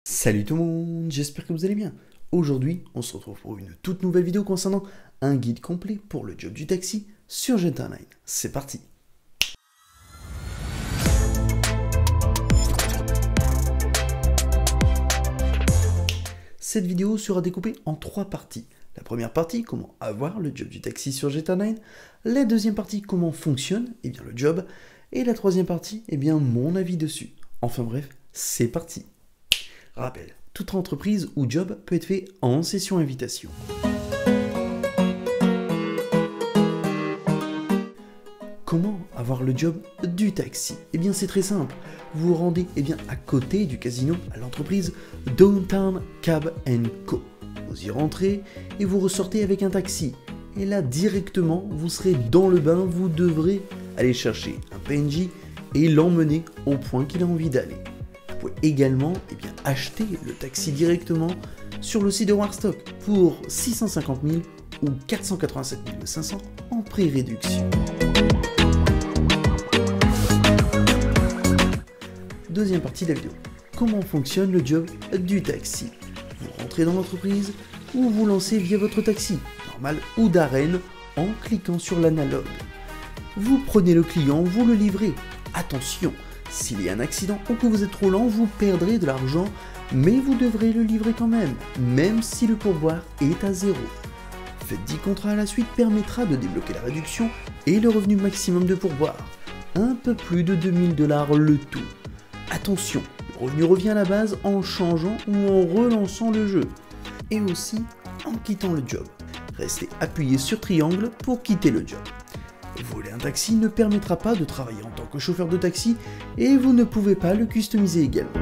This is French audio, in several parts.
Salut tout le monde, j'espère que vous allez bien. Aujourd'hui, on se retrouve pour une toute nouvelle vidéo concernant un guide complet pour le job du taxi sur GTA 9. C'est parti. Cette vidéo sera découpée en 3 parties. La première partie, comment avoir le job du taxi sur GTA 9. La deuxième partie, comment fonctionne le job. Et la troisième partie, mon avis dessus. Enfin bref, c'est parti. Rappel, toute entreprise ou job peut être fait en session invitation. Comment avoir le job du taxi? C'est très simple. Vous vous rendez à côté du casino à l'entreprise Downtown Cab & Co. Vous y rentrez et vous ressortez avec un taxi. Et là, directement, vous serez dans le bain, vous devrez aller chercher un PNJ et l'emmener au point qu'il a envie d'aller. Vous pouvez également acheter le taxi directement sur le site de Warstock pour 650 000 ou 487 500 en pré-réduction. Deuxième partie de la vidéo. Comment fonctionne le job du taxi? Vous rentrez dans l'entreprise ou vous lancez via votre taxi, normal ou d'arène, en cliquant sur l'analogue. Vous prenez le client, vous le livrez. Attention, s'il y a un accident ou que vous êtes trop lent, vous perdrez de l'argent, mais vous devrez le livrer quand même si le pourboire est à 0. Faites 10 contrats à la suite permettra de débloquer la réduction et le revenu maximum de pourboire. Un peu plus de 2000 $ le tout. Attention, le revenu revient à la base en changeant ou en relançant le jeu. Et aussi en quittant le job. Restez appuyé sur triangle pour quitter le job. Voler un taxi ne permettra pas de travailler en tant que chauffeur de taxi et vous ne pouvez pas le customiser également.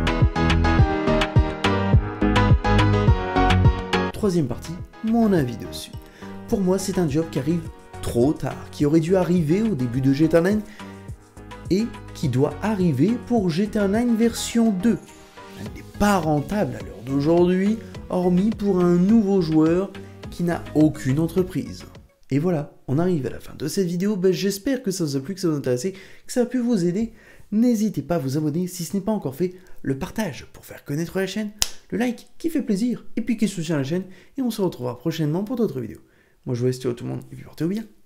Troisième partie, mon avis dessus. Pour moi, c'est un job qui arrive trop tard, qui aurait dû arriver au début de GTA 9 et qui doit arriver pour GTA 9 version 2. Elle n'est pas rentable à l'heure d'aujourd'hui, hormis pour un nouveau joueur qui n'a aucune entreprise. Et voilà, on arrive à la fin de cette vidéo. J'espère que ça vous a plu, que ça vous a intéressé, que ça a pu vous aider. N'hésitez pas à vous abonner si ce n'est pas encore fait, le partage pour faire connaître la chaîne, le like qui fait plaisir et puis qui soutient la chaîne. Et on se retrouvera prochainement pour d'autres vidéos. Moi je vous laisse tout le monde et puis portez-vous bien.